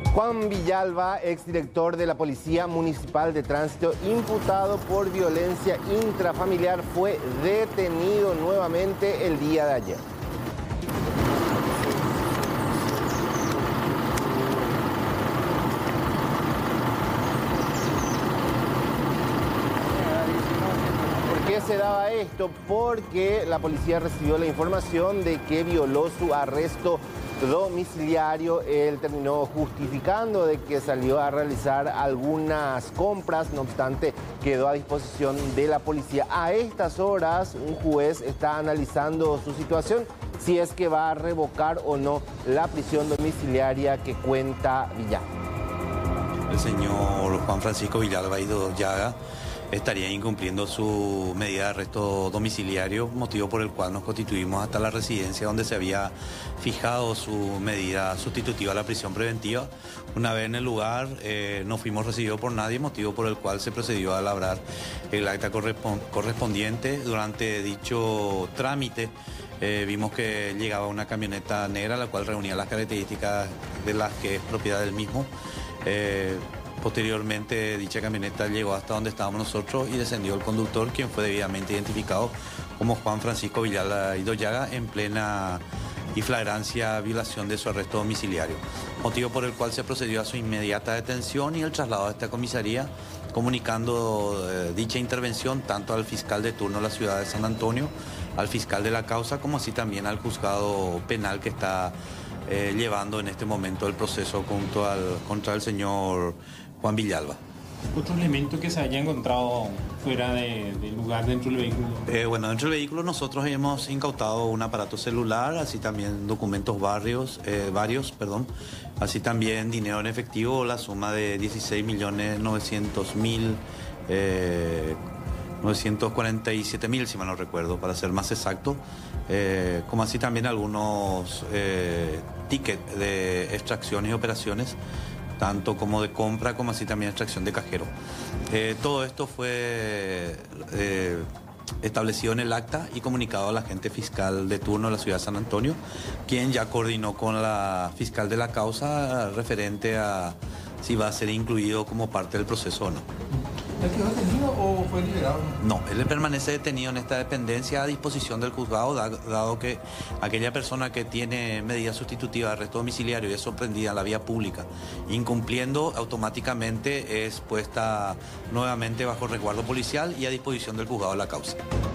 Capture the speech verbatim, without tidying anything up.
Juan Villalba, exdirector de la Policía Municipal de Tránsito, imputado por violencia intrafamiliar, fue detenido nuevamente el día de ayer. ¿Por qué se daba esto? Porque la policía recibió la información de que violó su arresto domiciliario. Él terminó justificando de que salió a realizar algunas compras, no obstante quedó a disposición de la policía. A estas horas un juez está analizando su situación, si es que va a revocar o no la prisión domiciliaria que cuenta Villalba. El señor Juan Francisco Villalba Idoyaga estaría incumpliendo su medida de arresto domiciliario, motivo por el cual nos constituimos hasta la residencia donde se había fijado su medida sustitutiva a la prisión preventiva. Una vez en el lugar eh, no fuimos recibidos por nadie, motivo por el cual se procedió a labrar el acta correspondiente. Durante dicho trámite eh, vimos que llegaba una camioneta negra, la cual reunía las características de las que es propiedad del mismo. Eh, Posteriormente, dicha camioneta llegó hasta donde estábamos nosotros y descendió el conductor, quien fue debidamente identificado como Juan Francisco Villalba Idoyaga, en plena y flagrancia violación de su arresto domiciliario, motivo por el cual se procedió a su inmediata detención y el traslado a esta comisaría, comunicando eh, dicha intervención tanto al fiscal de turno de la ciudad de San Antonio, al fiscal de la causa, como así también al juzgado penal que está eh, llevando en este momento el proceso junto al, contra el señor Juan Villalba. ¿Otro elemento que se haya encontrado fuera de, del lugar dentro del vehículo? Eh, bueno, dentro del vehículo nosotros hemos incautado un aparato celular, así también documentos varios, eh, varios, perdón, así también dinero en efectivo, la suma de dieciséis millones novecientos mil, eh, novecientos cuarenta y siete mil, si mal no recuerdo, para ser más exacto, eh, como así también algunos eh, tickets de extracciones y operaciones, tanto como de compra, como así también extracción de cajero. Eh, todo esto fue eh, establecido en el acta y comunicado a la agente fiscal de turno de la ciudad de San Antonio, quien ya coordinó con la fiscal de la causa referente a si va a ser incluido como parte del proceso o no. ¿Él quedó detenido o fue liberado? No, él permanece detenido en esta dependencia a disposición del juzgado, dado que aquella persona que tiene medida sustitutiva de arresto domiciliario y es sorprendida en la vía pública, incumpliendo, automáticamente es puesta nuevamente bajo resguardo policial y a disposición del juzgado de la causa.